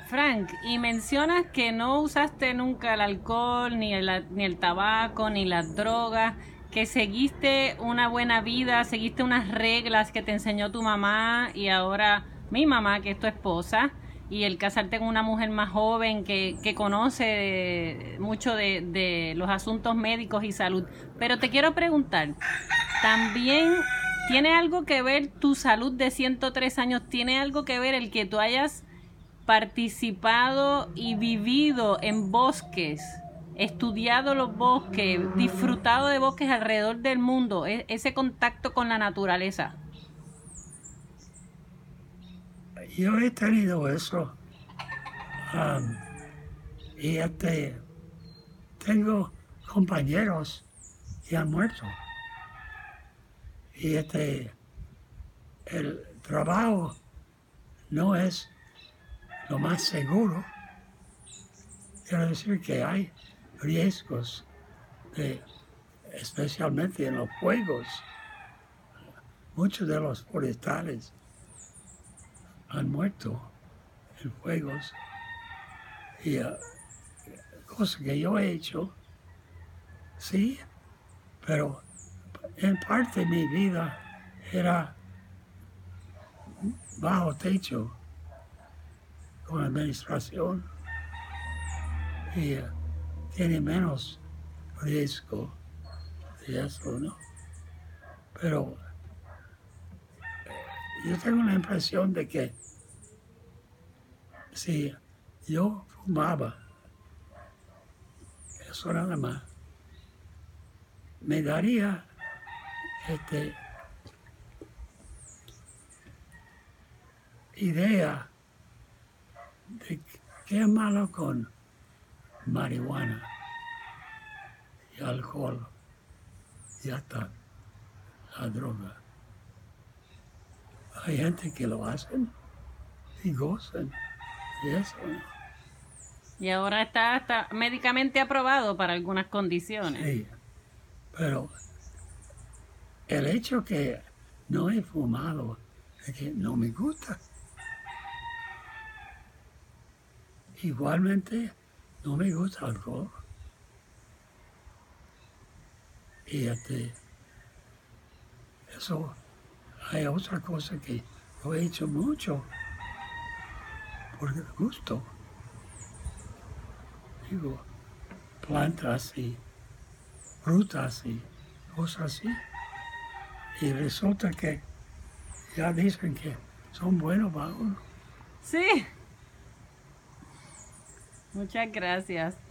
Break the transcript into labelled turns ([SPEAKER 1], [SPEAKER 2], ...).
[SPEAKER 1] Frank, y mencionas que no usaste nunca el alcohol, ni el tabaco, ni las drogas, que seguiste una buena vida, seguiste unas reglas que te enseñó tu mamá y ahora mi mamá, que es tu esposa, y el casarte con una mujer más joven que conoce mucho de los asuntos médicos y salud. Pero te quiero preguntar, también tiene algo que ver tu salud de 103 años, tiene algo que ver el que tú hayas participado y vivido en bosques, estudiado los bosques, disfrutado de bosques alrededor del mundo, ese contacto con la naturaleza.
[SPEAKER 2] Yo he tenido eso y tengo compañeros que han muerto. Y el trabajo no es lo más seguro. Quiero decir que hay riesgos, especialmente en los fuegos. Muchos de los forestales han muerto en fuegos. Y cosas que yo he hecho, sí, pero en parte de mi vida era bajo techo con administración y tiene menos riesgo de eso, ¿no? Pero yo tengo la impresión de que si yo fumaba, eso nada más, me daría idea de qué es malo con marihuana y alcohol y hasta la droga. Hay gente que lo hacen y gozan de eso, ¿no?
[SPEAKER 1] Y ahora está médicamente aprobado para algunas condiciones.
[SPEAKER 2] Sí, pero el hecho que no he fumado es que no me gusta. Igualmente no me gusta el alcohol. Y eso, hay otra cosa que lo he hecho mucho por gusto. Digo, plantas y frutas y cosas así. Y resulta que ya dicen que son buenos para uno.
[SPEAKER 1] Sí. Muchas gracias.